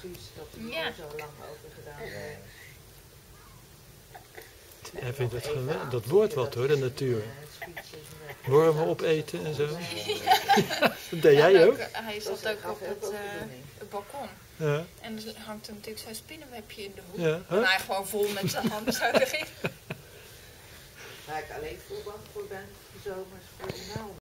precies. Dat er zo lang over gedaan werd. Hij vindt het geweldig. Dat wordt wat hoor, de natuur. Wormen opeten en zo. Dat deed jij ook? Hij zat ook op het balkon. Ja. En er hangt er natuurlijk zo'n spinnenwebje in de hoek. Ja. En hij gewoon vol met zijn hand zo erin. Waar ik alleen voor bang voor ben, zomers voor de nauw.